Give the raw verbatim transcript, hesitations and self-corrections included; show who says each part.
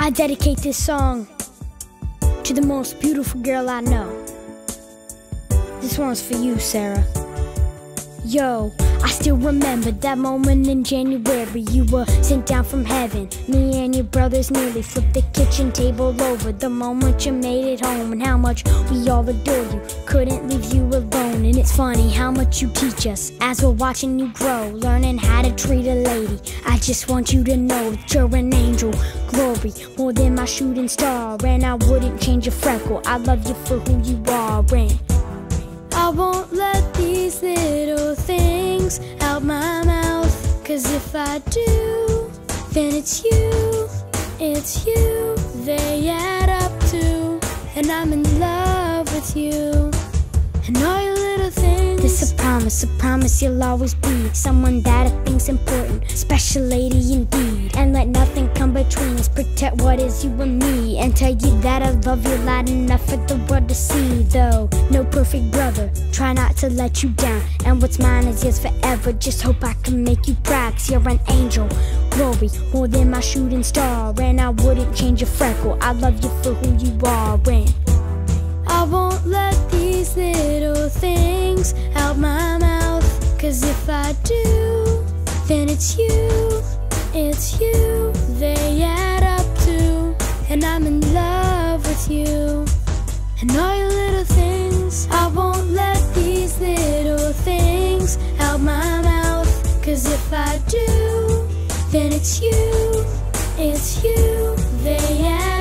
Speaker 1: I dedicate this song to the most beautiful girl I know. This one's for you, Sarah. Yo, I still remember that moment in January. You were sent down from heaven. Me and your brothers nearly flipped the kitchen table over. The moment you made it home, and how much we all adore you. Couldn't leave you alone. And it's funny how much you teach us as we're watching you grow, learning how to treat a lady. I just want you to know that you're an angel. Glory, more than my shooting star. And I wouldn't change a freckle. I love you for who you are. And I won't let these little things out my mouth, 'cause if I do, then it's you, it's you they add up to. And I'm in love with you and all your little things. This a promise, a promise you'll always be someone that I think's important, special lady indeed. And let nothing come between us, protect what is you and me, and tell you that I love you loud enough for the world to see. Though no perfect brother, try not to let you down, and what's mine is yours forever. Just hope I can make you proud, 'cause you're an angel. Glory, more than my shooting star. And I wouldn't change a freckle. I love you for who you are. And I won't let these little things out my mouth, 'cause if I do, then it's you, it's you they add up to. And I'm in love with you and all your little things. I won't let these little things out my mouth, 'cause if I do, then it's you, it's you they add